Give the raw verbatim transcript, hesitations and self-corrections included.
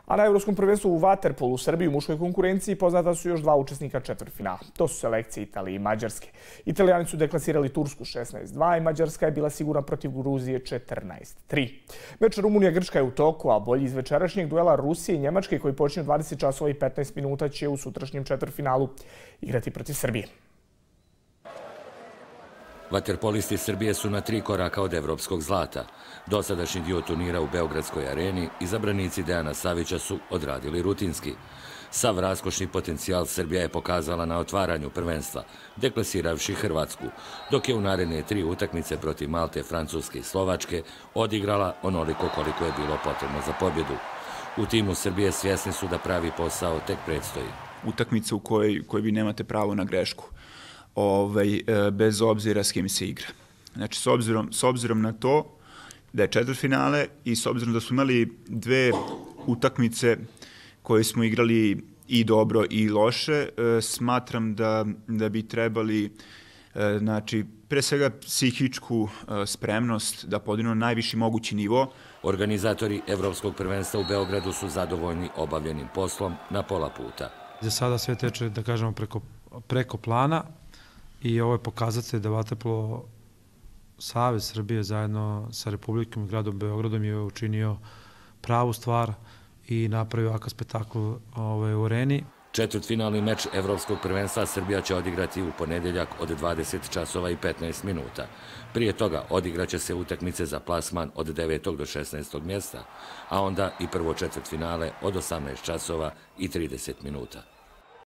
A na Evropskom prvenstvu u vaterpolu u Srbiji u muškoj konkurenciji poznata su još dva učesnika četvrtfinala. To su selekcije Italije i Mađarske. Italijani su deklasirali Tursku šesnaest dva i Mađarska je bila sigurna protiv Gruzije četrnaest tri. Meč Rumunija-Grčka je u toku, a bolji iz večerašnjeg duela Rusije i Njemačke koji počinje u dvadeset časova i petnaest minuta će u sutrašnjem četvrtfinalu igrati protiv Srbije. Vaterpolisti Srbije su na tri koraka od evropskog zlata. Dosadašnji dio turnira u Beogradskoj areni izabranici Dejana Savića su odradili rutinski. Sav raskošni potencijal Srbija je pokazala na otvaranju prvenstva, deklasiravši Hrvatsku, dok je u naredne tri utakmice protiv Malte, Francuske i Slovačke odigrala onoliko koliko je bilo potrebno za pobjedu. U timu Srbije svjesni su da pravi posao tek predstoji. Utakmica u kojoj, kojoj vi nemate pravo na grešku. Ovaj, bez obzira s kim se igra. Znači, s obzirom, s obzirom na to da je četvrtfinale i s obzirom da smo imali dve utakmice koje smo igrali i dobro i loše, smatram da, da bi trebali, znači, pre svega psihičku spremnost da podignu na najviši mogući nivo. Organizatori Evropskog prvenstva u Beogradu su zadovoljni obavljenim poslom na pola puta. Za sada sve teče, da kažemo, preko, preko plana. I ovo je pokazatelj da Vaterpolo Savez Srbije zajedno sa Republikom i gradom Beogradom je učinio pravu stvar i napravio ovakav spektakl u areni. Četvrtfinalni meč Evropskog prvenstva Srbija će odigrati u ponedeljak od dvadeset časova i petnaest minuta. Prije toga odigraće se utakmice za plasman od devetog do šesnaestog mjesta, a onda i prvo četvrtfinale od osamnaest časova i trideset minuta.